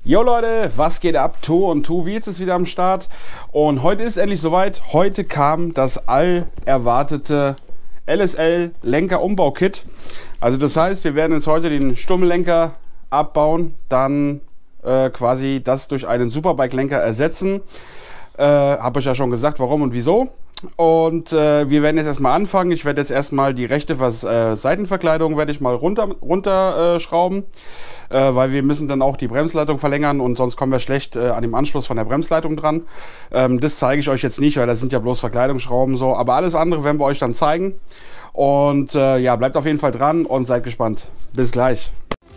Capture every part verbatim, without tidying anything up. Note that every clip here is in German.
Jo Leute, was geht ab? To und To Wheels ist wieder am Start und heute ist endlich soweit. Heute kam das all erwartete L S L Lenker Umbau-Kit. Also das heißt, wir werden jetzt heute den Stummellenker abbauen, dann äh, quasi das durch einen Superbike-Lenker ersetzen. Äh, habe ich ja schon gesagt, warum und wieso. Und äh, wir werden jetzt erstmal anfangen. Ich werde jetzt erstmal die rechte was, äh, Seitenverkleidung werde ich mal runter, runter äh, schrauben, äh, weil wir müssen dann auch die Bremsleitung verlängern und sonst kommen wir schlecht äh, an dem Anschluss von der Bremsleitung dran. Ähm, das zeige ich euch jetzt nicht, weil das sind ja bloß Verkleidungsschrauben so. Aber alles andere werden wir euch dann zeigen. Und äh, ja, bleibt auf jeden Fall dran und seid gespannt. Bis gleich.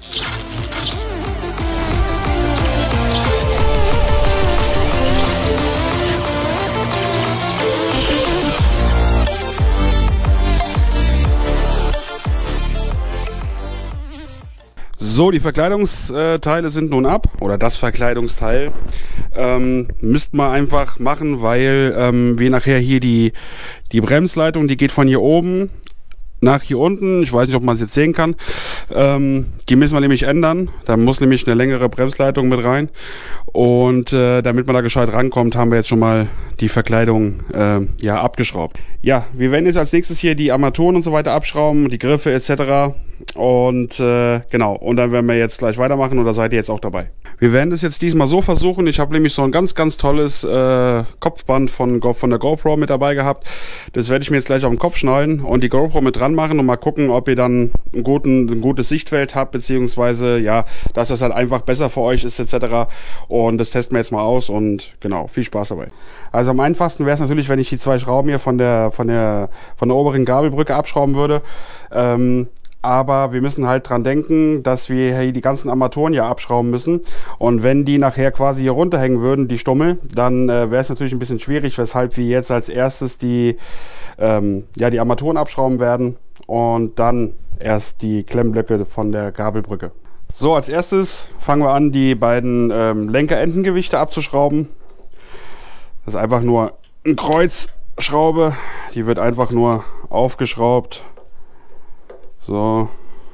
So, die Verkleidungsteile sind nun ab, oder das Verkleidungsteil. Ähm, müsst man einfach machen, weil ähm, wir nachher hier die, die Bremsleitung, die geht von hier oben nach hier unten. Ich weiß nicht, ob man es jetzt sehen kann. Ähm, die müssen wir nämlich ändern. Da muss nämlich eine längere Bremsleitung mit rein. Und äh, damit man da gescheit rankommt, haben wir jetzt schon mal die Verkleidung äh, ja, abgeschraubt. Ja, wir werden jetzt als nächstes hier die Armaturen und so weiter abschrauben, die Griffe et cetera. Und äh, genau, und dann werden wir jetzt gleich weitermachen und da seid ihr jetzt auch dabei. Wir werden das jetzt diesmal so versuchen. Ich habe nämlich so ein ganz, ganz tolles äh, Kopfband von, von der GoPro mit dabei gehabt. Das werde ich mir jetzt gleich auf den Kopf schnallen und die GoPro mit dran machen und mal gucken, ob ihr dann einen guten, ein gutes Sichtfeld habt, beziehungsweise ja, dass das halt einfach besser für euch ist et cetera. Und das testen wir jetzt mal aus und genau, viel Spaß dabei. Also am einfachsten wäre es natürlich, wenn ich die zwei Schrauben hier von der, von der, von der oberen Gabelbrücke abschrauben würde. Ähm, Aber wir müssen halt dran denken, dass wir hier die ganzen Armaturen hier abschrauben müssen. Und wenn die nachher quasi hier runterhängen würden, die Stummel, dann äh, wäre es natürlich ein bisschen schwierig, weshalb wir jetzt als erstes die, ähm, ja, die Armaturen abschrauben werden und dann erst die Klemmblöcke von der Gabelbrücke. So, als erstes fangen wir an, die beiden ähm, Lenkerendengewichte abzuschrauben. Das ist einfach nur eine Kreuzschraube, die wird einfach nur aufgeschraubt. So,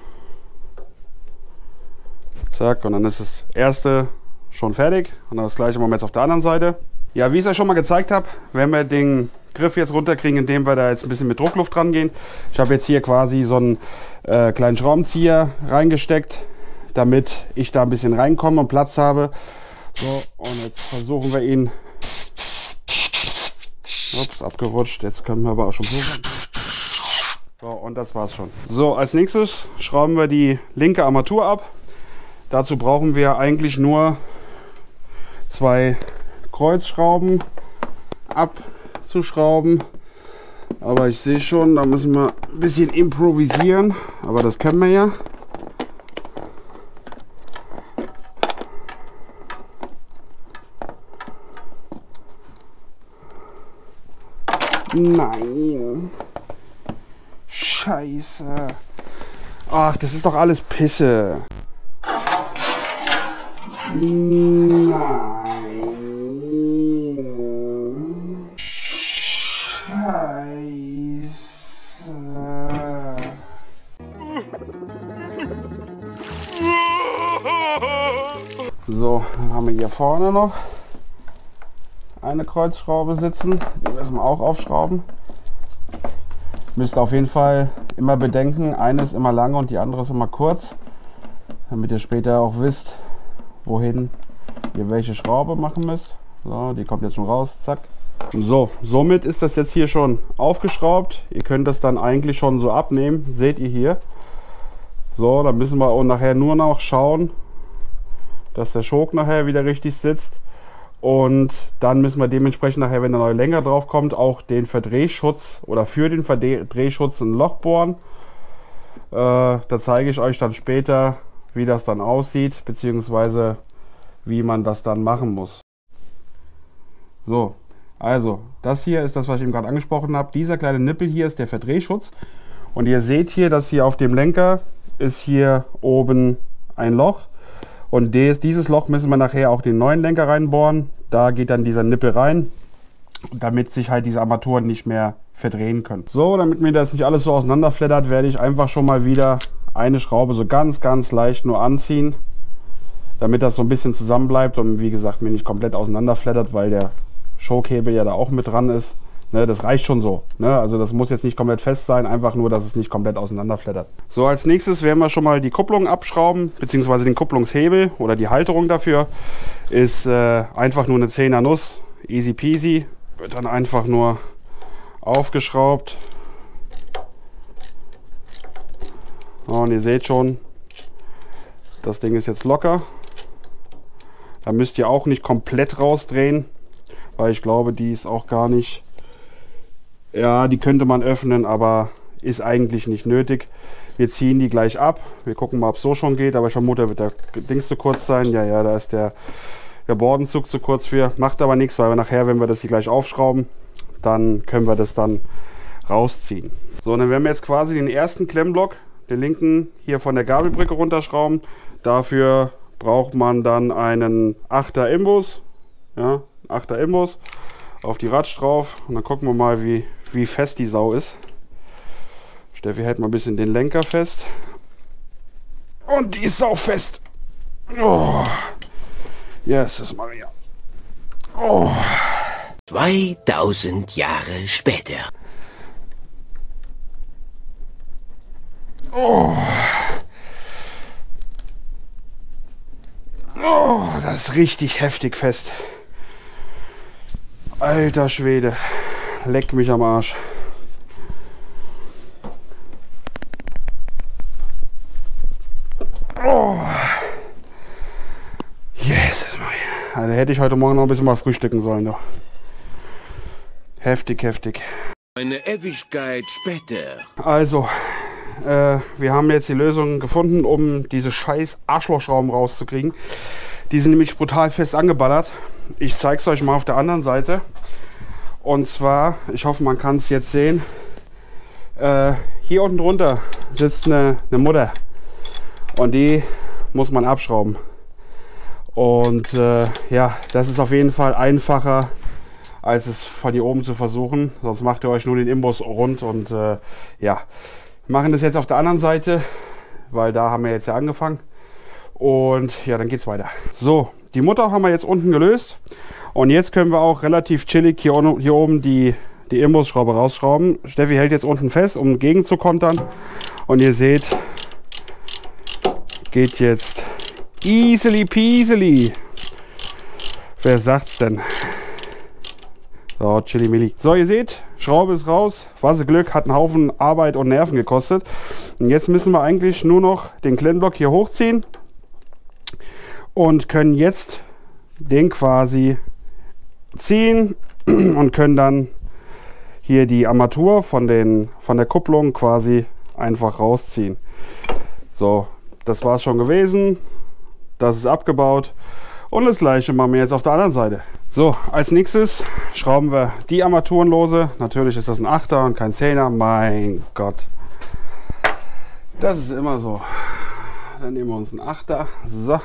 zack, und dann ist das erste schon fertig und dann das gleiche machen wir jetzt auf der anderen Seite. Ja, wie ich es euch schon mal gezeigt habe, werden wir den Griff jetzt runterkriegen, indem wir da jetzt ein bisschen mit Druckluft dran gehen. Ich habe jetzt hier quasi so einen äh, kleinen Schraubenzieher reingesteckt, damit ich da ein bisschen reinkomme und Platz habe. So, und jetzt versuchen wir ihn. Ups, abgerutscht, jetzt können wir aber auch schon suchen. So, und das war's schon. So, als nächstes schrauben wir die linke Armatur ab. Dazu brauchen wir eigentlich nur zwei Kreuzschrauben abzuschrauben. Aber ich sehe schon, da müssen wir ein bisschen improvisieren. Aber das können wir ja. Nein. Scheiße. Ach, das ist doch alles Pisse. Nein. Scheiße. So, dann haben wir hier vorne noch eine Kreuzschraube sitzen. Die müssen wir auch aufschrauben. Müsst auf jeden Fall immer bedenken, eine ist immer lang und die andere ist immer kurz, damit ihr später auch wisst, wohin ihr welche Schraube machen müsst. So, die kommt jetzt schon raus, zack. So, somit ist das jetzt hier schon aufgeschraubt. Ihr könnt das dann eigentlich schon so abnehmen, seht ihr hier. So, dann müssen wir auch nachher nur noch schauen, dass der Schok nachher wieder richtig sitzt. Und dann müssen wir dementsprechend nachher, wenn der neue Lenker drauf kommt, auch den Verdrehschutz oder für den Verdrehschutz ein Loch bohren. Äh, da zeige ich euch dann später, wie das dann aussieht, beziehungsweise wie man das dann machen muss. So, also das hier ist das, was ich eben gerade angesprochen habe. Dieser kleine Nippel hier ist der Verdrehschutz. Und ihr seht hier, dass hier auf dem Lenker ist hier oben ein Loch. Und dieses Loch müssen wir nachher auch den neuen Lenker reinbohren. Da geht dann dieser Nippel rein, damit sich halt diese Armaturen nicht mehr verdrehen können. So, damit mir das nicht alles so auseinanderflattert, werde ich einfach schon mal wieder eine Schraube so ganz, ganz leicht nur anziehen, damit das so ein bisschen zusammen bleibt und wie gesagt mir nicht komplett auseinanderflattert, weil der Schokehebel ja da auch mit dran ist. Ne, das reicht schon so. Ne? Also das muss jetzt nicht komplett fest sein, einfach nur, dass es nicht komplett auseinanderflattert. So, als nächstes werden wir schon mal die Kupplung abschrauben, beziehungsweise den Kupplungshebel oder die Halterung dafür. Ist äh, einfach nur eine zehner Nuss, easy peasy. Wird dann einfach nur aufgeschraubt. Und ihr seht schon, das Ding ist jetzt locker. Da müsst ihr auch nicht komplett rausdrehen, weil ich glaube, die ist auch gar nicht... Ja, die könnte man öffnen, aber ist eigentlich nicht nötig. Wir ziehen die gleich ab. Wir gucken mal, ob es so schon geht, aber ich vermute, da wird der Dings zu kurz sein. Ja, ja, da ist der, der Bordenzug zu kurz für. Macht aber nichts, weil wir nachher, wenn wir das hier gleich aufschrauben, dann können wir das dann rausziehen. So, dann werden wir jetzt quasi den ersten Klemmblock, den linken, hier von der Gabelbrücke runterschrauben. Dafür braucht man dann einen achter Imbus. Ja, achter Imbus. Auf die Ratsch drauf und dann gucken wir mal, wie, wie fest die Sau ist. Steffi hält mal ein bisschen den Lenker fest. Und die ist saufest. Oh. Jesus Maria. Oh. zweitausend Jahre später. Oh. Oh, das ist richtig heftig fest. Alter Schwede, leck mich am Arsch. Oh. Jesus Maria. Also hätte ich heute Morgen noch ein bisschen mal frühstücken sollen. Doch. Heftig, heftig. Eine Ewigkeit später. Also, äh, wir haben jetzt die Lösung gefunden, um diese scheiß Arschlochschrauben rauszukriegen. Die sind nämlich brutal fest angeballert. Ich zeige es euch mal auf der anderen Seite. Und zwar, ich hoffe, man kann es jetzt sehen. Äh, hier unten drunter sitzt eine, eine Mutter. Und die muss man abschrauben. Und äh, ja, das ist auf jeden Fall einfacher, als es von hier oben zu versuchen. Sonst macht ihr euch nur den Imbus rund. Und äh, ja, wir machen das jetzt auf der anderen Seite, weil da haben wir jetzt ja angefangen. Und ja, dann geht's weiter. So, die Mutter haben wir jetzt unten gelöst. Und jetzt können wir auch relativ chillig hier, hier oben die, die Imbusschraube rausschrauben. Steffi hält jetzt unten fest, um gegen zu kontern. Und ihr seht, geht jetzt easily peasily. Wer sagt's denn? So, chilly milli. So, ihr seht, Schraube ist raus. Was Glück, hat einen Haufen Arbeit und Nerven gekostet. Und jetzt müssen wir eigentlich nur noch den Klemmblock hier hochziehen. Und können jetzt den quasi ziehen und können dann hier die Armatur von, den, von der Kupplung quasi einfach rausziehen. So, das war es schon gewesen. Das ist abgebaut. Und das gleiche machen wir jetzt auf der anderen Seite. So, als nächstes schrauben wir die Armaturen lose. Natürlich ist das ein Achter und kein Zehner. Mein Gott. Das ist immer so. Dann nehmen wir uns einen Achter. So.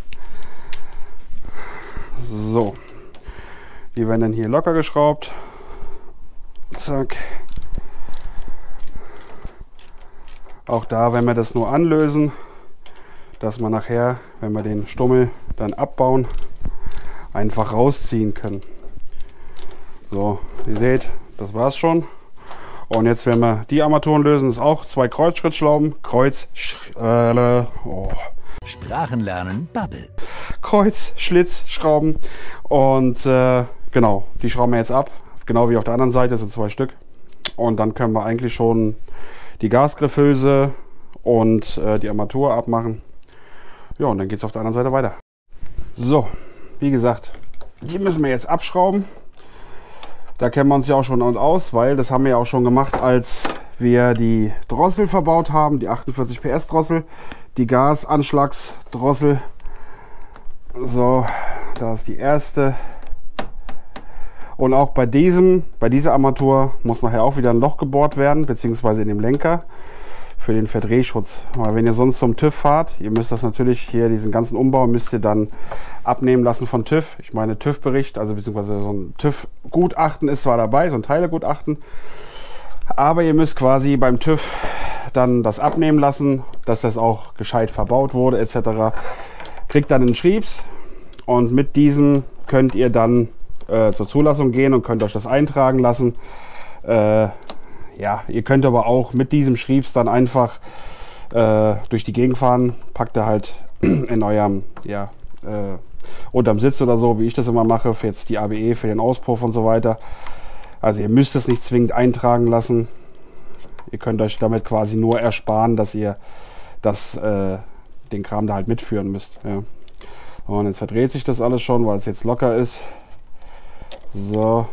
So, die werden dann hier locker geschraubt. Zack. Auch da, wenn wir das nur anlösen, dass wir nachher, wenn wir den Stummel dann abbauen, einfach rausziehen können. So, ihr seht, das war's schon. Und jetzt werden wir die Armaturen lösen. Das ist auch zwei Kreuzschrittschrauben. Kreuz, äh, oh. Sprachen lernen, Bubble. Kreuz, Schlitz, Schrauben und äh, genau, die schrauben wir jetzt ab, genau wie auf der anderen Seite, das sind zwei Stück. Und dann können wir eigentlich schon die Gasgriffhülse und äh, die Armatur abmachen. Ja, und dann geht es auf der anderen Seite weiter. So, wie gesagt, die müssen wir jetzt abschrauben. Da kennen wir uns ja auch schon aus, weil das haben wir ja auch schon gemacht, als wir die Drossel verbaut haben, die achtundvierzig P S Drossel, die Gasanschlagsdrossel. So, da ist die erste. Und auch bei diesem, bei dieser Armatur muss nachher auch wieder ein Loch gebohrt werden, beziehungsweise in dem Lenker für den Verdrehschutz. Weil wenn ihr sonst zum TÜV fahrt, ihr müsst das natürlich hier, diesen ganzen Umbau müsst ihr dann abnehmen lassen von TÜV. Ich meine TÜV-Bericht, also beziehungsweise so ein TÜV-Gutachten ist zwar dabei, so ein Teilegutachten, aber ihr müsst quasi beim TÜV dann das abnehmen lassen, dass das auch gescheit verbaut wurde et cetera. kriegt dann einen Schriebs und mit diesem könnt ihr dann äh, zur Zulassung gehen und könnt euch das eintragen lassen. Äh, ja, ihr könnt aber auch mit diesem Schriebs dann einfach äh, durch die Gegend fahren, packt ihr halt in eurem, ja, äh, unterm Sitz oder so, wie ich das immer mache, für jetzt die A B E, für den Auspuff und so weiter. Also ihr müsst es nicht zwingend eintragen lassen. Ihr könnt euch damit quasi nur ersparen, dass ihr das, äh, den Kram da halt mitführen müsst. Ja. Und jetzt verdreht sich das alles schon, weil es jetzt locker ist. So.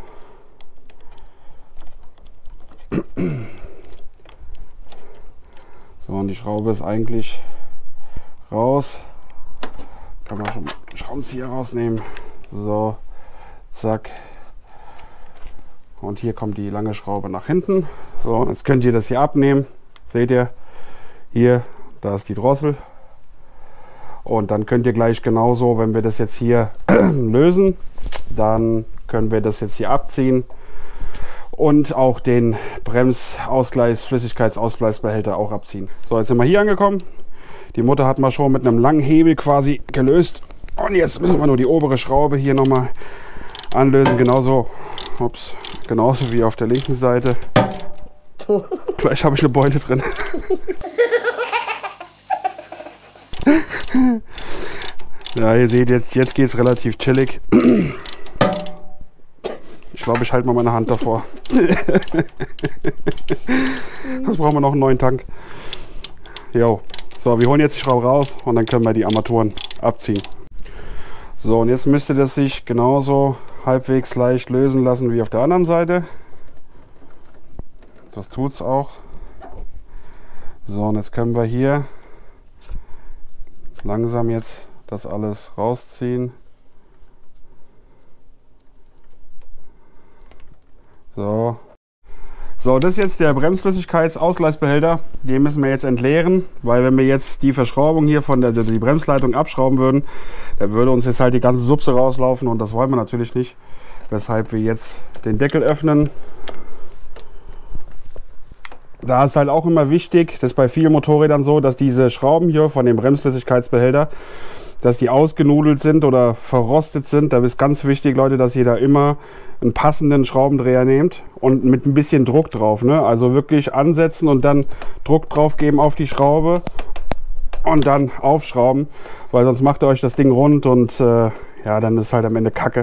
So, und die Schraube ist eigentlich raus. Kann man schon den Schraubenzieher rausnehmen. So, zack. Und hier kommt die lange Schraube nach hinten. So, und jetzt könnt ihr das hier abnehmen. Seht ihr, hier, da ist die Drossel. Und dann könnt ihr gleich genauso, wenn wir das jetzt hier lösen, dann können wir das jetzt hier abziehen. Und auch den Bremsausgleichs-, Flüssigkeitsausgleichsbehälter auch abziehen. So, jetzt sind wir hier angekommen. Die Mutter hat man schon mit einem langen Hebel quasi gelöst. Und jetzt müssen wir nur die obere Schraube hier nochmal anlösen. Genauso, ups, genauso wie auf der linken Seite. Gleich habe ich eine Beule drin. Ja, ihr seht, jetzt, jetzt geht es relativ chillig. Ich glaube, ich halte mal meine Hand davor. Das brauchen wir noch einen neuen Tank. Jo. So, wir holen jetzt die Schraube raus und dann können wir die Armaturen abziehen. So, und jetzt müsste das sich genauso halbwegs leicht lösen lassen wie auf der anderen Seite. Das tut es auch. So, und jetzt können wir hier langsam jetzt das alles rausziehen. So. So, das ist jetzt der Bremsflüssigkeitsausgleichsbehälter. Den müssen wir jetzt entleeren, weil wenn wir jetzt die Verschraubung hier von der die Bremsleitung abschrauben würden, dann würde uns jetzt halt die ganze Subse rauslaufen und das wollen wir natürlich nicht. Weshalb wir jetzt den Deckel öffnen. Da ist halt auch immer wichtig, das ist bei vielen Motorrädern so, dass diese Schrauben hier von dem Bremsflüssigkeitsbehälter, dass die ausgenudelt sind oder verrostet sind. Da ist ganz wichtig, Leute, dass ihr da immer einen passenden Schraubendreher nehmt und mit ein bisschen Druck drauf. Ne? Also wirklich ansetzen und dann Druck drauf geben auf die Schraube und dann aufschrauben, weil sonst macht ihr euch das Ding rund und äh, ja, dann ist halt am Ende Kacke.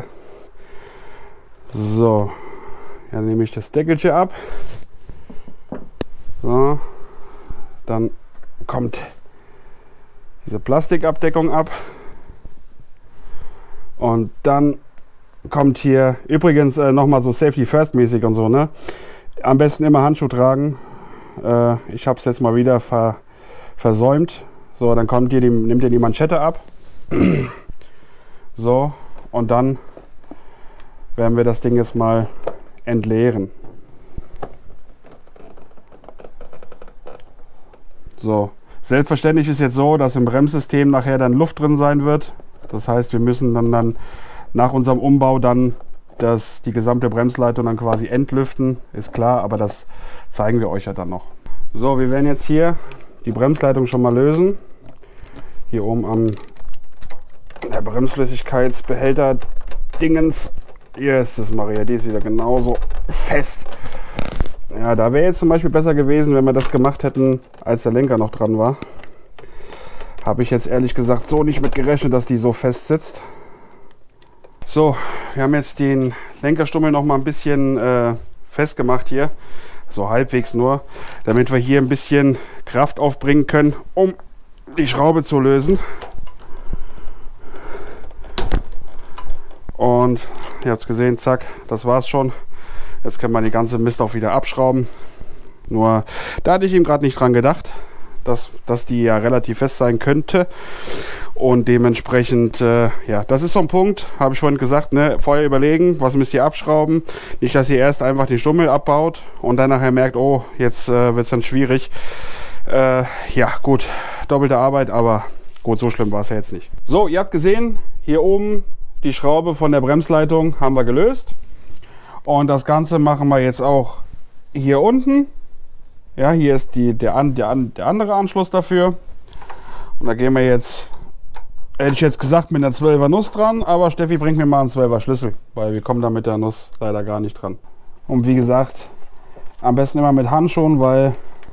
So, dann nehme ich das Deckelchen ab. So, dann kommt diese Plastikabdeckung ab und dann kommt hier übrigens äh, nochmal so Safety First mäßig und so, ne? Am besten immer Handschuh tragen. Äh, ich habe es jetzt mal wieder ver, versäumt. So, dann kommt hier die, nimmt ihr die Manschette ab. So, und dann werden wir das Ding jetzt mal entleeren. So, selbstverständlich ist jetzt so, dass im Bremssystem nachher dann Luft drin sein wird. Das heißt, wir müssen dann, dann nach unserem Umbau dann das, die gesamte Bremsleitung dann quasi entlüften. Ist klar, aber das zeigen wir euch ja dann noch. So, wir werden jetzt hier die Bremsleitung schon mal lösen. Hier oben am der Bremsflüssigkeitsbehälter Dingens. Hier ist es, Maria, die ist wieder genauso fest. Ja, da wäre jetzt zum Beispiel besser gewesen, wenn wir das gemacht hätten, als der Lenker noch dran war. Habe ich jetzt ehrlich gesagt so nicht mit gerechnet, dass die so fest sitzt. So, wir haben jetzt den Lenkerstummel noch mal ein bisschen äh, festgemacht hier. So halbwegs nur, damit wir hier ein bisschen Kraft aufbringen können, um die Schraube zu lösen. Und ihr habt es gesehen, zack, das war's schon. Jetzt kann man die ganze Mist auch wieder abschrauben. Nur da hatte ich ihm gerade nicht dran gedacht, dass, dass die ja relativ fest sein könnte. Und dementsprechend, äh, ja, das ist so ein Punkt, habe ich vorhin gesagt, ne, vorher überlegen, was müsst ihr abschrauben. Nicht, dass ihr erst einfach den Stummel abbaut und dann nachher merkt, oh, jetzt äh, wird es dann schwierig. Äh, ja, gut, doppelte Arbeit, aber gut, so schlimm war es ja jetzt nicht. So, ihr habt gesehen, hier oben die Schraube von der Bremsleitung haben wir gelöst. Und das Ganze machen wir jetzt auch hier unten. Ja, hier ist die, der, der, der andere Anschluss dafür. Und da gehen wir jetzt hätte ich jetzt gesagt, mit einer zwölfer Nuss dran, aber Steffi bringt mir mal einen zwölfer Schlüssel, weil wir kommen da mit der Nuss leider gar nicht dran. Und wie gesagt, am besten immer mit Handschuhen, weil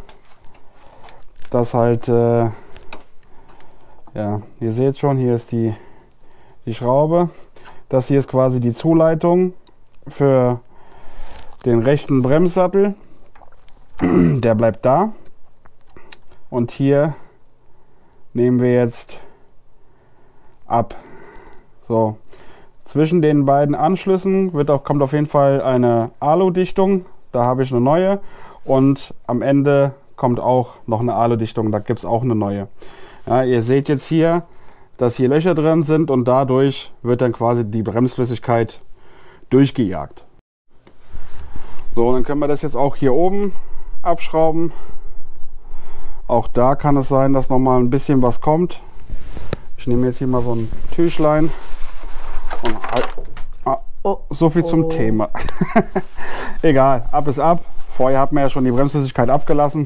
das halt, äh, ja, ihr seht schon, hier ist die, die Schraube. Das hier ist quasi die Zuleitung für den rechten Bremssattel. Der bleibt da. Und hier nehmen wir jetzt ab. So, zwischen den beiden Anschlüssen wird auch, kommt auf jeden Fall eine Alu-Dichtung. Da habe ich eine neue. Und am Ende kommt auch noch eine Alu-Dichtung. Da gibt es auch eine neue. Ja, ihr seht jetzt hier, dass hier Löcher drin sind und dadurch wird dann quasi die Bremsflüssigkeit durchgejagt. So, dann können wir das jetzt auch hier oben abschrauben. Auch da kann es sein, dass noch mal ein bisschen was kommt. Ich nehme jetzt hier mal so ein Tüchlein. Und ah, oh, so viel zum oh. Thema. Egal, ab ist ab. Vorher hat man ja schon die Bremsflüssigkeit abgelassen.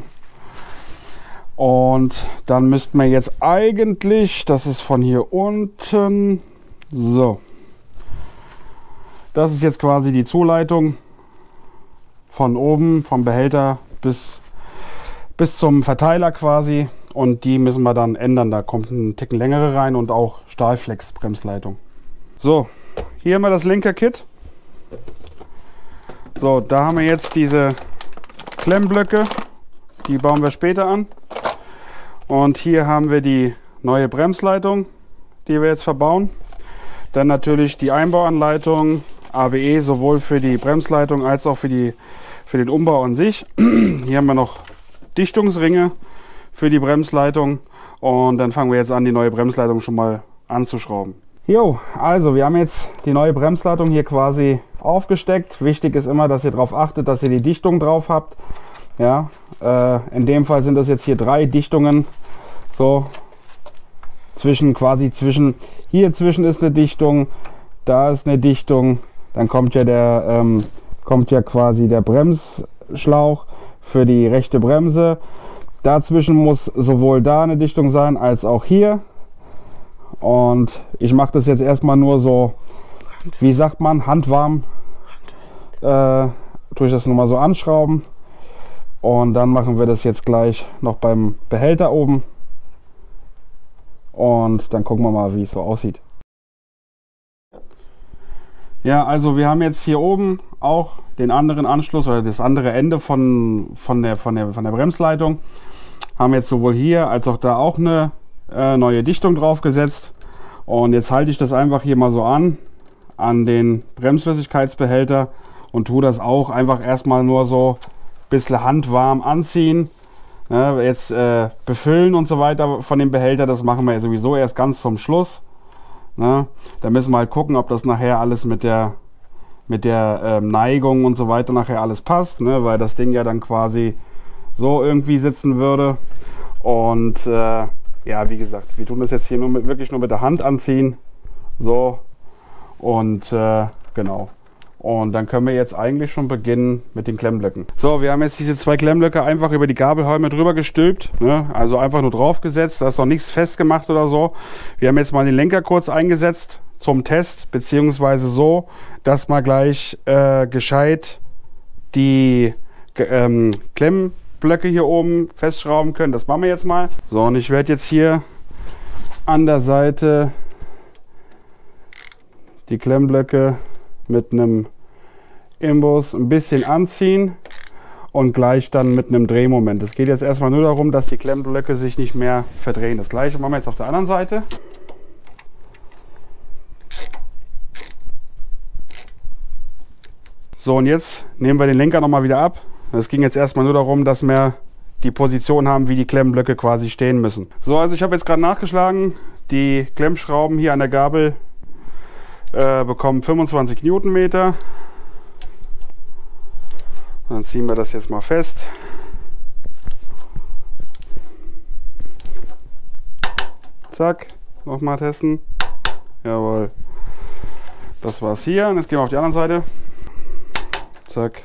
Und dann müssten wir jetzt eigentlich, das ist von hier unten, so. Das ist jetzt quasi die Zuleitung von oben, vom Behälter bis, bis zum Verteiler quasi. Und die müssen wir dann ändern. Da kommt ein Ticken längere rein und auch Stahlflex-Bremsleitung. So, hier haben wir das Lenker-Kit. So, da haben wir jetzt diese Klemmblöcke. Die bauen wir später an. Und hier haben wir die neue Bremsleitung, die wir jetzt verbauen. Dann natürlich die Einbauanleitung, A B E, sowohl für die Bremsleitung als auch für, die, für den Umbau an sich. Hier haben wir noch Dichtungsringe für die Bremsleitung. Und dann fangen wir jetzt an, die neue Bremsleitung schon mal anzuschrauben. Jo, also wir haben jetzt die neue Bremsleitung hier quasi aufgesteckt. Wichtig ist immer, dass ihr darauf achtet, dass ihr die Dichtung drauf habt. Ja, äh, in dem Fall sind das jetzt hier drei Dichtungen, so zwischen quasi zwischen, hier zwischen ist eine Dichtung, da ist eine Dichtung, dann kommt ja der, ähm, kommt ja quasi der Bremsschlauch für die rechte Bremse. Dazwischen muss sowohl da eine Dichtung sein, als auch hier. Und ich mache das jetzt erstmal nur so, wie sagt man, handwarm, äh, tue ich das nochmal so anschrauben. Und dann machen wir das jetzt gleich noch beim Behälter oben. Und dann gucken wir mal, wie es so aussieht. Ja, also wir haben jetzt hier oben auch den anderen Anschluss oder das andere Ende von, von, der, von, der, von der Bremsleitung. Haben jetzt sowohl hier als auch da auch eine äh, neue Dichtung drauf gesetzt. Und jetzt halte ich das einfach hier mal so an, an den Bremsflüssigkeitsbehälter und tue das auch einfach erstmal nur so bisschen handwarm anziehen, ne, jetzt äh, befüllen und so weiter von dem Behälter, das machen wir ja sowieso erst ganz zum Schluss. Ne. Da müssen wir halt gucken, ob das nachher alles mit der, mit der ähm, Neigung und so weiter nachher alles passt, ne, weil das Ding ja dann quasi so irgendwie sitzen würde. Und äh, ja, wie gesagt, wir tun das jetzt hier nur mit, wirklich nur mit der Hand anziehen. So und äh, genau. Und dann können wir jetzt eigentlich schon beginnen mit den Klemmblöcken. So, wir haben jetzt diese zwei Klemmblöcke einfach über die Gabelhalme drüber gestülpt. Ne? Also einfach nur draufgesetzt. Da ist noch nichts festgemacht oder so. Wir haben jetzt mal den Lenker kurz eingesetzt zum Test. Beziehungsweise so, dass wir gleich äh, gescheit die ähm, Klemmblöcke hier oben festschrauben können. Das machen wir jetzt mal. So, und ich werde jetzt hier an der Seite die Klemmblöcke mit einem Imbus ein bisschen anziehen und gleich dann mit einem Drehmoment. Es geht jetzt erstmal nur darum, dass die Klemmblöcke sich nicht mehr verdrehen. Das gleiche machen wir jetzt auf der anderen Seite. So, und jetzt nehmen wir den Lenker nochmal wieder ab. Es ging jetzt erstmal nur darum, dass wir die Position haben, wie die Klemmblöcke quasi stehen müssen. So, also ich habe jetzt gerade nachgeschlagen. Die Klemmschrauben hier an der Gabel Äh, bekommen fünfundzwanzig Newtonmeter. Dann ziehen wir das jetzt mal fest. Zack, nochmal testen. Jawohl. Das war's hier. Und jetzt gehen wir auf die andere Seite. Zack.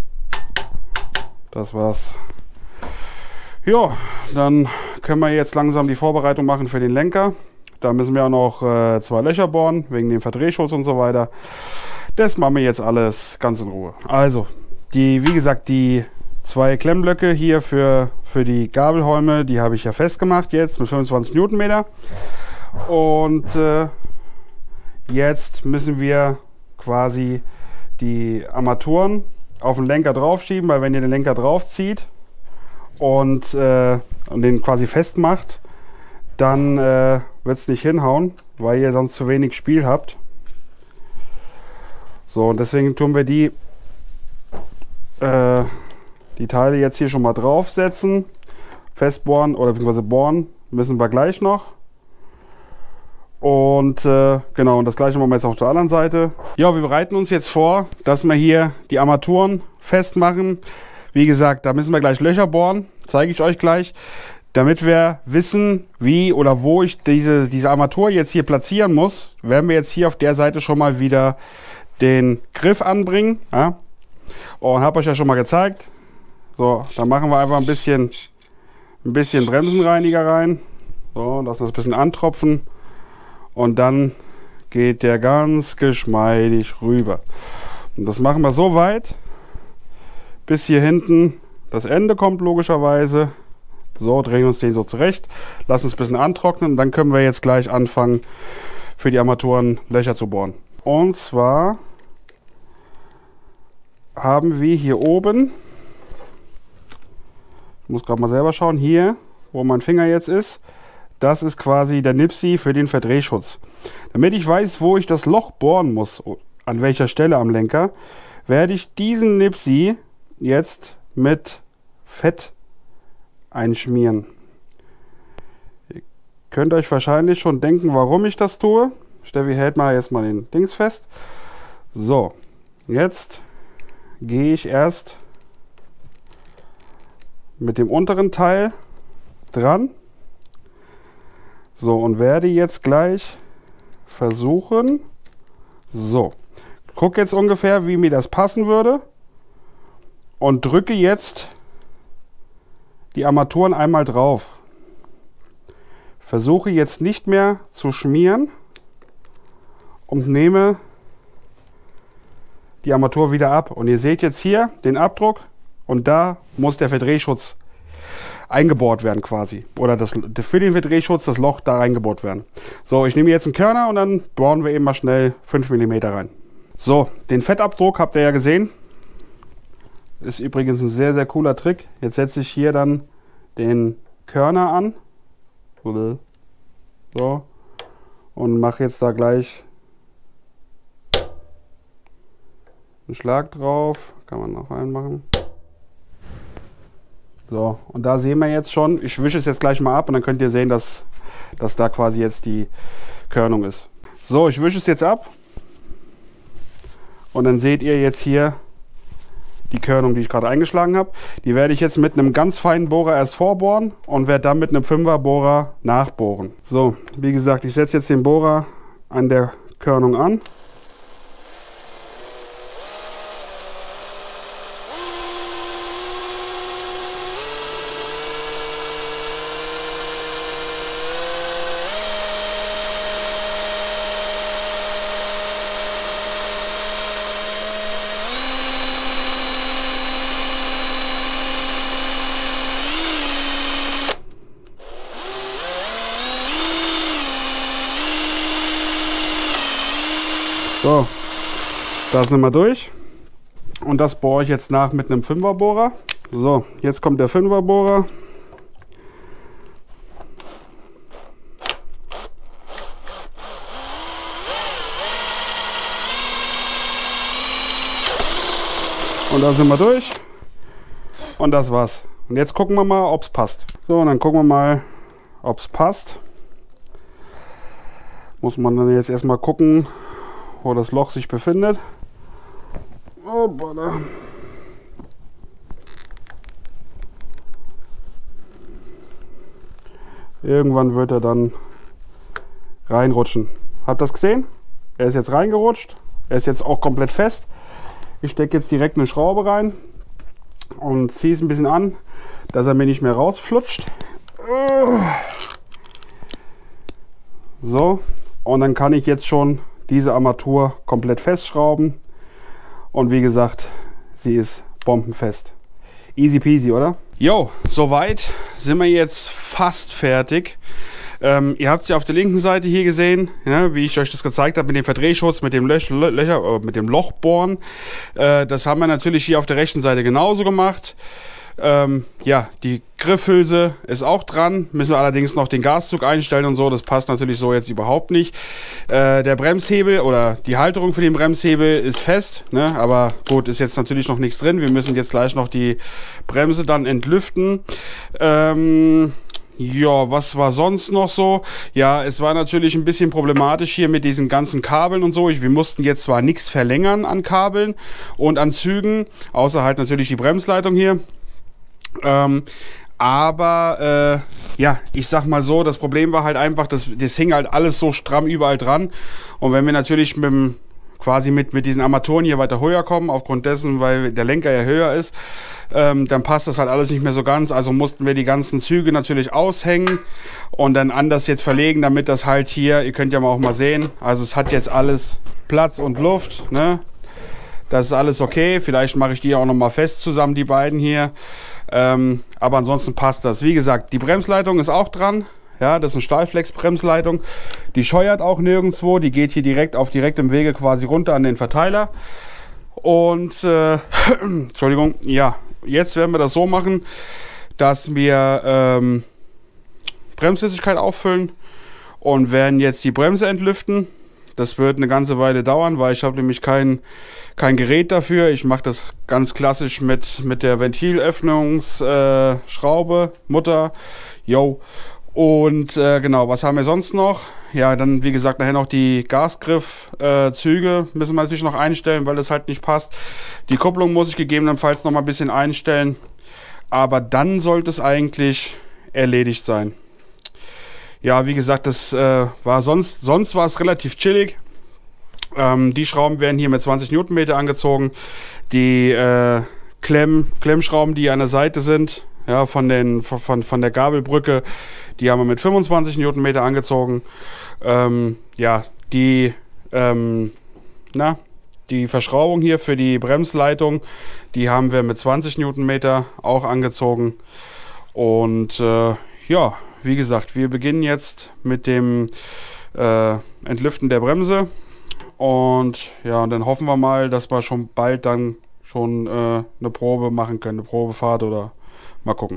Das war's. Ja, dann können wir jetzt langsam die Vorbereitung machen für den Lenker. Da müssen wir auch noch äh, zwei Löcher bohren, wegen dem Verdrehschutz und so weiter. Das machen wir jetzt alles ganz in Ruhe. Also, die, wie gesagt, die zwei Klemmblöcke hier für, für die Gabelholme, die habe ich ja festgemacht jetzt mit fünfundzwanzig Newtonmeter. Und äh, jetzt müssen wir quasi die Armaturen auf den Lenker draufschieben, weil wenn ihr den Lenker draufzieht und, äh, und den quasi festmacht, dann äh, wird es nicht hinhauen, weil ihr sonst zu wenig Spiel habt. So, und deswegen tun wir die, äh, die Teile jetzt hier schon mal draufsetzen. Festbohren oder beziehungsweise bohren müssen wir gleich noch. Und äh, genau, und das gleiche machen wir jetzt auf der anderen Seite. Ja, wir bereiten uns jetzt vor, dass wir hier die Armaturen festmachen. Wie gesagt, da müssen wir gleich Löcher bohren, zeige ich euch gleich, damit wir wissen, wie oder wo ich diese, diese Armatur jetzt hier platzieren muss. Werden wir jetzt hier auf der Seite schon mal wieder den Griff anbringen. Ja? Und habe euch ja schon mal gezeigt. So, dann machen wir einfach ein bisschen, ein bisschen Bremsenreiniger rein. So, lassen wir das ein bisschen antropfen. Und dann geht der ganz geschmeidig rüber. Und das machen wir so weit, bis hier hinten das Ende kommt logischerweise. So, drehen uns den so zurecht, lassen es ein bisschen antrocknen und dann können wir jetzt gleich anfangen, für die Armaturen Löcher zu bohren. Und zwar haben wir hier oben, ich muss gerade mal selber schauen, hier, wo mein Finger jetzt ist, das ist quasi der Nipsi für den Verdrehschutz. Damit ich weiß, wo ich das Loch bohren muss, an welcher Stelle am Lenker, werde ich diesen Nipsi jetzt mit Fett einschmieren. Ihr könnt euch wahrscheinlich schon denken, warum ich das tue. Steffi hält mal jetzt mal den Dings fest. So, jetzt gehe ich erst mit dem unteren Teil dran. So, und werde jetzt gleich versuchen, so, guck jetzt ungefähr, wie mir das passen würde und drücke jetzt die Armaturen einmal drauf. Versuche jetzt nicht mehr zu schmieren und nehme die Armatur wieder ab. Und ihr seht jetzt hier den Abdruck und da muss der Verdrehschutz eingebohrt werden quasi. Oder das, für den Verdrehschutz das Loch da reingebohrt werden. So, ich nehme jetzt einen Körner und dann bohren wir eben mal schnell fünf Millimeter rein. So, den Fettabdruck habt ihr ja gesehen. Ist übrigens ein sehr, sehr cooler Trick. Jetzt setze ich hier dann den Körner an. So. Und mache jetzt da gleich einen Schlag drauf. Kann man noch reinmachen. So, und da sehen wir jetzt schon, ich wische es jetzt gleich mal ab und dann könnt ihr sehen, dass, dass da quasi jetzt die Körnung ist. So, ich wische es jetzt ab. Und dann seht ihr jetzt hier die Körnung, die ich gerade eingeschlagen habe. Die werde ich jetzt mit einem ganz feinen Bohrer erst vorbohren und werde dann mit einem Fünfer Bohrer nachbohren. So, wie gesagt, ich setze jetzt den Bohrer an der Körnung an. So, da sind wir durch und das bohre ich jetzt nach mit einem Fünferbohrer. So, jetzt kommt der Fünferbohrer. Und da sind wir durch und das war's. Und jetzt gucken wir mal, ob es passt. So, und dann gucken wir mal, ob es passt. Muss man dann jetzt erstmal gucken, wo das Loch sich befindet. Oh, irgendwann wird er dann reinrutschen. Habt ihr das gesehen? Er ist jetzt reingerutscht. Er ist jetzt auch komplett fest. Ich stecke jetzt direkt eine Schraube rein und ziehe es ein bisschen an, dass er mir nicht mehr rausflutscht. So, und dann kann ich jetzt schon diese Armatur komplett festschrauben. Und wie gesagt, sie ist bombenfest. Easy peasy, oder? Jo, soweit sind wir jetzt fast fertig. Ähm, ihr habt es ja auf der linken Seite hier gesehen, ja, wie ich euch das gezeigt habe mit dem Verdrehschutz, mit dem, Löch, Löcher, äh, mit dem Lochbohren. Äh, das haben wir natürlich hier auf der rechten Seite genauso gemacht. Ähm, ja, die Griffhülse ist auch dran, müssen wir allerdings noch den Gaszug einstellen und so, das passt natürlich so jetzt überhaupt nicht. Äh, der Bremshebel oder die Halterung für den Bremshebel ist fest, ne? Aber gut, ist jetzt natürlich noch nichts drin, wir müssen jetzt gleich noch die Bremse dann entlüften. Ähm... Ja, was war sonst noch so? Ja, es war natürlich ein bisschen problematisch hier mit diesen ganzen Kabeln und so. Ich, wir mussten jetzt zwar nichts verlängern an Kabeln und an Zügen, außer halt natürlich die Bremsleitung hier. Ähm, aber äh, ja, ich sag mal so, das Problem war halt einfach, das, das hing halt alles so stramm überall dran. Und wenn wir natürlich mit dem quasi mit, mit diesen Armaturen hier weiter höher kommen, aufgrund dessen, weil der Lenker ja höher ist, ähm, dann passt das halt alles nicht mehr so ganz. Also mussten wir die ganzen Züge natürlich aushängen und dann anders jetzt verlegen, damit das halt hier, ihr könnt ja mal auch mal sehen, also es hat jetzt alles Platz und Luft, ne? Das ist alles okay. Vielleicht mache ich die auch noch mal fest zusammen, die beiden hier. Ähm, aber ansonsten passt das. Wie gesagt, die Bremsleitung ist auch dran. Ja, das ist eine Stahlflex-Bremsleitung. Die scheuert auch nirgendwo. Die geht hier direkt auf direktem Wege quasi runter an den Verteiler. Und, äh, Entschuldigung, ja, jetzt werden wir das so machen, dass wir ähm, Bremsflüssigkeit auffüllen und werden jetzt die Bremse entlüften. Das wird eine ganze Weile dauern, weil ich habe nämlich kein, kein Gerät dafür. Ich mache das ganz klassisch mit, mit der Ventilöffnungsschraube, äh, Mutter. Yo. Und äh, genau, was haben wir sonst noch? Ja, dann wie gesagt nachher noch die Gasgriffzüge äh, müssen wir natürlich noch einstellen, weil das halt nicht passt. Die Kupplung muss ich gegebenenfalls noch mal ein bisschen einstellen. Aber dann sollte es eigentlich erledigt sein. Ja, wie gesagt, das äh, war sonst, sonst war es relativ chillig. Ähm, die Schrauben werden hier mit zwanzig Newtonmeter angezogen. Die äh, Klemm, Klemmschrauben, die an der Seite sind, ja, von, den, von, von der Gabelbrücke, die haben wir mit fünfundzwanzig Newtonmeter angezogen. Ähm, ja, die, ähm, na, die Verschraubung hier für die Bremsleitung, die haben wir mit zwanzig Newtonmeter auch angezogen. Und äh, ja, wie gesagt, wir beginnen jetzt mit dem äh, Entlüften der Bremse. Und ja, und dann hoffen wir mal, dass wir schon bald dann schon äh, eine Probe machen können, eine Probefahrt oder mal gucken.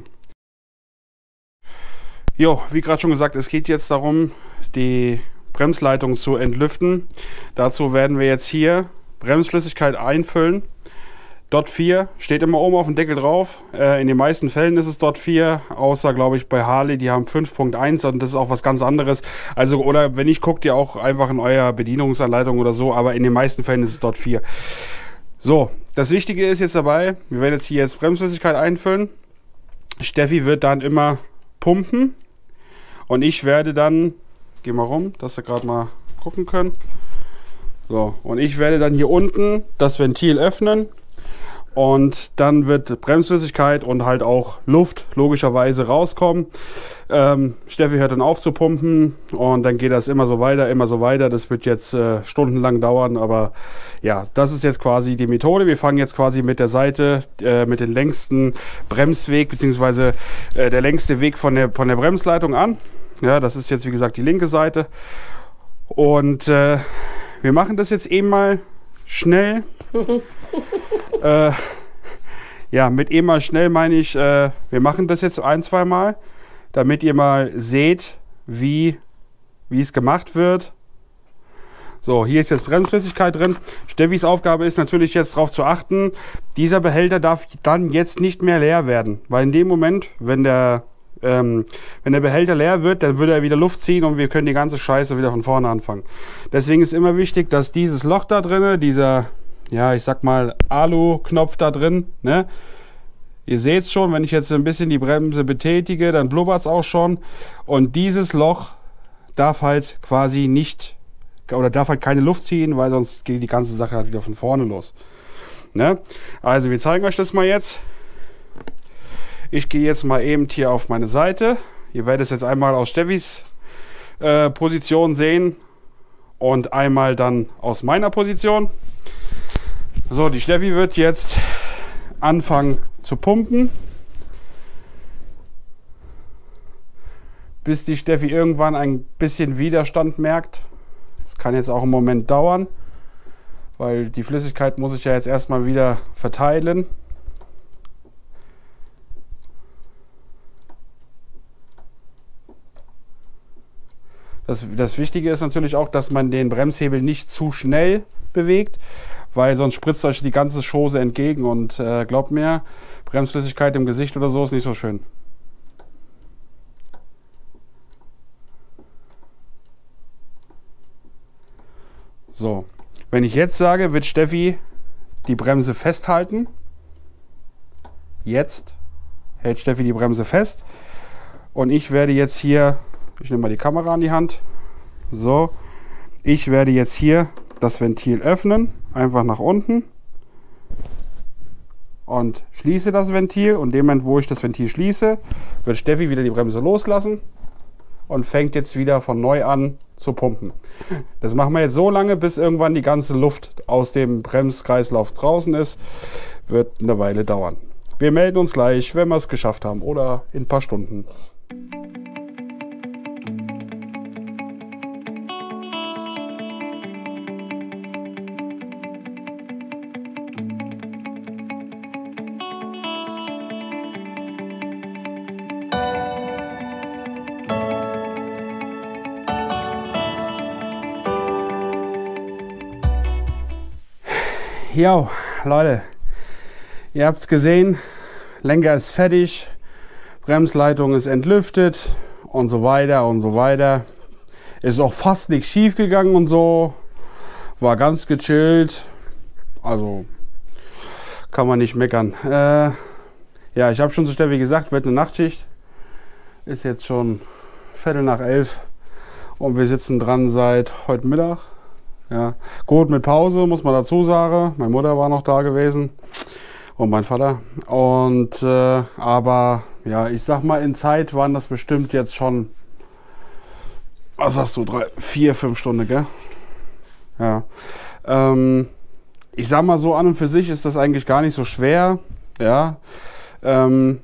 Jo, wie gerade schon gesagt, es geht jetzt darum, die Bremsleitung zu entlüften. Dazu werden wir jetzt hier Bremsflüssigkeit einfüllen. Dot vier steht immer oben auf dem Deckel drauf. Äh, in den meisten Fällen ist es Dot vier, außer glaube ich bei Harley, die haben fünf Punkt eins und das ist auch was ganz anderes. Also, oder wenn nicht, guckt ihr auch einfach in eurer Bedienungsanleitung oder so, aber in den meisten Fällen ist es Dot vier. So, das Wichtige ist jetzt dabei, wir werden jetzt hier jetzt Bremsflüssigkeit einfüllen. Steffi wird dann immer pumpen und ich werde dann, geh mal rum, dass wir gerade mal gucken können. So, und ich werde dann hier unten das Ventil öffnen und dann wird Bremsflüssigkeit und halt auch Luft logischerweise rauskommen. Ähm, Steffi hört dann auf zu pumpen und dann geht das immer so weiter, immer so weiter. Das wird jetzt äh, stundenlang dauern, aber ja, das ist jetzt quasi die Methode. Wir fangen jetzt quasi mit der Seite, äh, mit dem längsten Bremsweg, beziehungsweise äh, der längste Weg von der, von der Bremsleitung an. Ja, das ist jetzt wie gesagt die linke Seite. Und äh, wir machen das jetzt eben mal schnell. äh, ja, mit eben mal schnell meine ich, äh, wir machen das jetzt ein, zwei Mal, damit ihr mal seht, wie, wie es gemacht wird. So, hier ist jetzt Bremsflüssigkeit drin. Steffis Aufgabe ist natürlich jetzt darauf zu achten, dieser Behälter darf dann jetzt nicht mehr leer werden. Weil in dem Moment, wenn der, ähm, wenn der Behälter leer wird, dann würde er wieder Luft ziehen und wir können die ganze Scheiße wieder von vorne anfangen. Deswegen ist immer wichtig, dass dieses Loch da drin, dieser, ja, ich sag mal, Alu-Knopf da drin, ne? Ihr seht es schon, wenn ich jetzt ein bisschen die Bremse betätige, dann blubbert es auch schon. Und dieses Loch darf halt quasi nicht, oder darf halt keine Luft ziehen, weil sonst geht die ganze Sache halt wieder von vorne los. Ne? Also wir zeigen euch das mal jetzt. Ich gehe jetzt mal eben hier auf meine Seite. Ihr werdet es jetzt einmal aus Steffis äh, Position sehen und einmal dann aus meiner Position. So, die Steffi wird jetzt anfangen zu pumpen, bis die Steffi irgendwann ein bisschen Widerstand merkt. Das kann jetzt auch einen Moment dauern, weil die Flüssigkeit muss ich ja jetzt erstmal wieder verteilen. Das, das Wichtige ist natürlich auch, dass man den Bremshebel nicht zu schnell bewegt, weil sonst spritzt euch die ganze Chose entgegen und äh, glaubt mir, Bremsflüssigkeit im Gesicht oder so ist nicht so schön. So, wenn ich jetzt sage, wird Steffi die Bremse festhalten. Jetzt hält Steffi die Bremse fest und ich werde jetzt hier, ich nehme mal die Kamera in die Hand, so, ich werde jetzt hier das Ventil öffnen, einfach nach unten und schließe das Ventil und in dem Moment, wo ich das Ventil schließe, wird Steffi wieder die Bremse loslassen und fängt jetzt wieder von neu an zu pumpen. Das machen wir jetzt so lange, bis irgendwann die ganze Luft aus dem Bremskreislauf draußen ist. Wird eine Weile dauern. Wir melden uns gleich, wenn wir es geschafft haben oder in ein paar Stunden. Jo, Leute, ihr habt es gesehen, Lenker ist fertig, Bremsleitung ist entlüftet und so weiter und so weiter. Ist auch fast nichts schief gegangen und so, war ganz gechillt, also kann man nicht meckern. Äh, ja, ich habe schon zu Steffi gesagt, wird eine Nachtschicht, ist jetzt schon Viertel nach elf und wir sitzen dran seit heute Mittag. Ja, gut mit Pause, muss man dazu sagen. Meine Mutter war noch da gewesen und mein Vater. Und äh, aber ja, ich sag mal, in Zeit waren das bestimmt jetzt schon, was sagst du, drei, vier, fünf Stunden, gell? Ja. Ähm, ich sag mal so, an und für sich ist das eigentlich gar nicht so schwer. Ja. Ähm,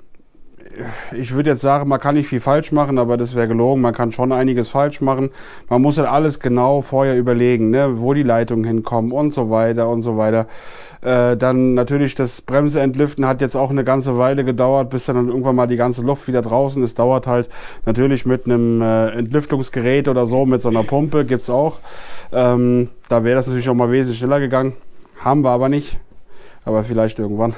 Ich würde jetzt sagen, man kann nicht viel falsch machen, aber das wäre gelogen. Man kann schon einiges falsch machen. Man muss halt alles genau vorher überlegen, ne, wo die Leitungen hinkommen und so weiter und so weiter. Äh, dann natürlich das Bremse-Entlüften hat jetzt auch eine ganze Weile gedauert, bis dann irgendwann mal die ganze Luft wieder draußen ist. Dauert halt natürlich mit einem äh, Entlüftungsgerät oder so, mit so einer Pumpe gibt's auch. Ähm, da wäre das natürlich auch mal wesentlich schneller gegangen. Haben wir aber nicht. Aber vielleicht irgendwann.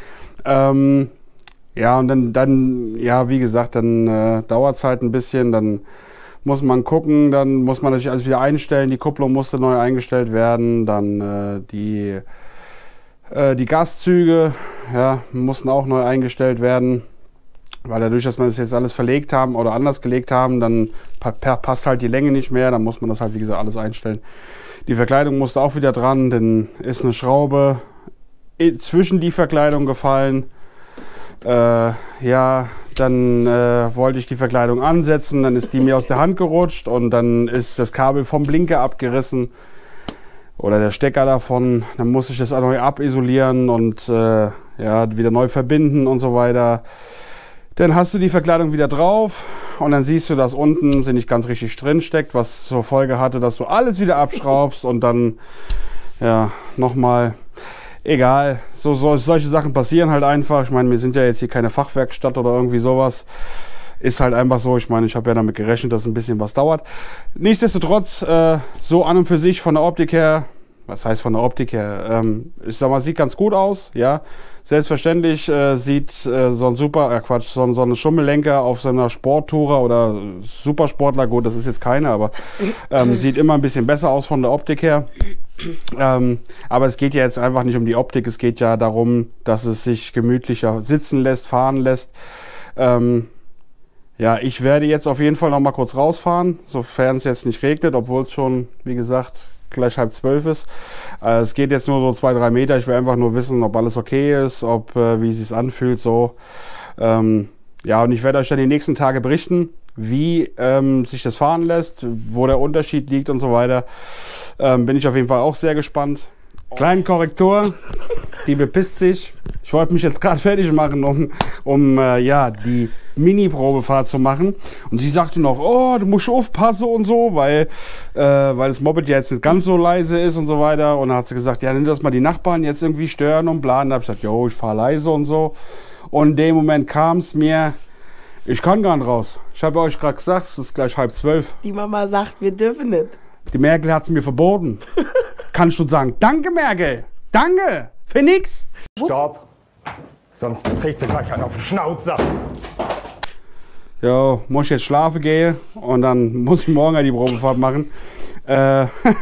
Ähm, Ja, und dann, dann, ja, wie gesagt, dann äh, dauert es halt ein bisschen, dann muss man gucken, dann muss man natürlich alles wieder einstellen, die Kupplung musste neu eingestellt werden, dann äh, die, äh, die Gaszüge, ja, mussten auch neu eingestellt werden, weil dadurch, dass wir das jetzt alles verlegt haben oder anders gelegt haben, dann pa passt halt die Länge nicht mehr, dann muss man das halt, wie gesagt, alles einstellen. Die Verkleidung musste auch wieder dran, dann ist eine Schraube zwischen die Verkleidung gefallen. Äh, ja, dann äh, wollte ich die Verkleidung ansetzen, dann ist die mir aus der Hand gerutscht und dann ist das Kabel vom Blinker abgerissen oder der Stecker davon. Dann musste ich das auch neu abisolieren und äh, ja, wieder neu verbinden und so weiter. Dann hast du die Verkleidung wieder drauf und dann siehst du, dass unten sie nicht ganz richtig drin steckt, was zur Folge hatte, dass du alles wieder abschraubst und dann ja nochmal. Egal, so, so, solche Sachen passieren halt einfach. Ich meine, wir sind ja jetzt hier keine Fachwerkstatt oder irgendwie sowas. Ist halt einfach so. Ich meine, ich habe ja damit gerechnet, dass ein bisschen was dauert. Nichtsdestotrotz, äh, so an und für sich von der Optik her, was heißt von der Optik her? Ähm, ich sag mal, sieht ganz gut aus, ja. Selbstverständlich äh, sieht äh, so ein super, äh, Quatsch, so, so ein Schummellenker auf so einer Sporttourer oder Supersportler, gut, das ist jetzt keine, aber ähm, sieht immer ein bisschen besser aus von der Optik her. Ähm, aber es geht ja jetzt einfach nicht um die Optik, es geht ja darum, dass es sich gemütlicher sitzen lässt, fahren lässt. Ähm, ja, ich werde jetzt auf jeden Fall noch mal kurz rausfahren, sofern es jetzt nicht regnet, obwohl es schon, wie gesagt, gleich halb zwölf ist. Äh, es geht jetzt nur so zwei, drei Meter. Ich will einfach nur wissen, ob alles okay ist, ob äh, wie es sich anfühlt, so. Ähm, ja, und ich werde euch dann die nächsten Tage berichten, wie ähm, sich das fahren lässt, wo der Unterschied liegt und so weiter. Ähm, bin ich auf jeden Fall auch sehr gespannt. Kleinen Korrektur, die bepisst sich. Ich wollte mich jetzt gerade fertig machen, um, um äh, ja, die Mini-Probefahrt zu machen. Und sie sagte noch, oh, du musst aufpassen und so, weil, äh, weil das Moped ja jetzt nicht ganz so leise ist und so weiter. Und dann hat sie gesagt, ja, nimm das mal die Nachbarn jetzt irgendwie stören und bla. Und da habe ich gesagt, jo, ich fahre leise und so. Und in dem Moment kam es mir, ich kann gar nicht raus. Ich habe euch gerade gesagt, es ist gleich halb zwölf. Die Mama sagt, wir dürfen nicht. Die Merkel hat es mir verboten. Kann ich schon sagen, danke Merkel, danke, für nix. Stopp, sonst kriegt ihr gleich einen auf den Schnauzer. Ja, muss ich jetzt schlafen gehen und dann muss ich morgen die Probefahrt machen. Äh,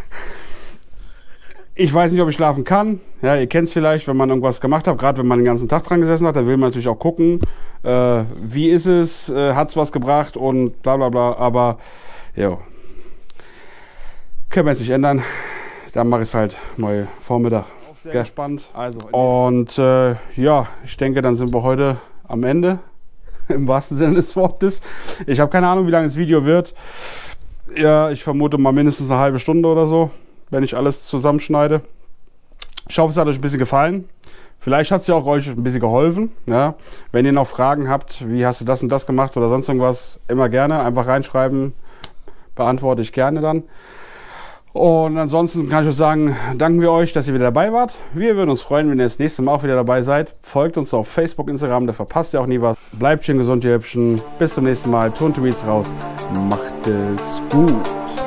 ich weiß nicht, ob ich schlafen kann. Ja, ihr kennt es vielleicht, wenn man irgendwas gemacht hat, gerade wenn man den ganzen Tag dran gesessen hat, dann will man natürlich auch gucken, äh, wie ist es, äh, hat es was gebracht und bla bla bla. Aber ja, können wir jetzt nicht ändern. Dann mache ich es halt mal Vormittag. Auch sehr gespannt. Also, und äh, ja, ich denke, dann sind wir heute am Ende. Im wahrsten Sinne des Wortes. Ich habe keine Ahnung, wie lange das Video wird. Ja, ich vermute mal mindestens eine halbe Stunde oder so, wenn ich alles zusammenschneide. Ich hoffe, es hat euch ein bisschen gefallen. Vielleicht hat es ja auch euch ein bisschen geholfen. Ja. Wenn ihr noch Fragen habt, wie hast du das und das gemacht oder sonst irgendwas, immer gerne. Einfach reinschreiben, beantworte ich gerne dann. Und ansonsten kann ich euch sagen, danken wir euch, dass ihr wieder dabei wart. Wir würden uns freuen, wenn ihr das nächste Mal auch wieder dabei seid. Folgt uns auf Facebook, Instagram, da verpasst ihr auch nie was. Bleibt schön gesund, ihr Hübschen. Bis zum nächsten Mal. Ton to Beats raus. Macht es gut.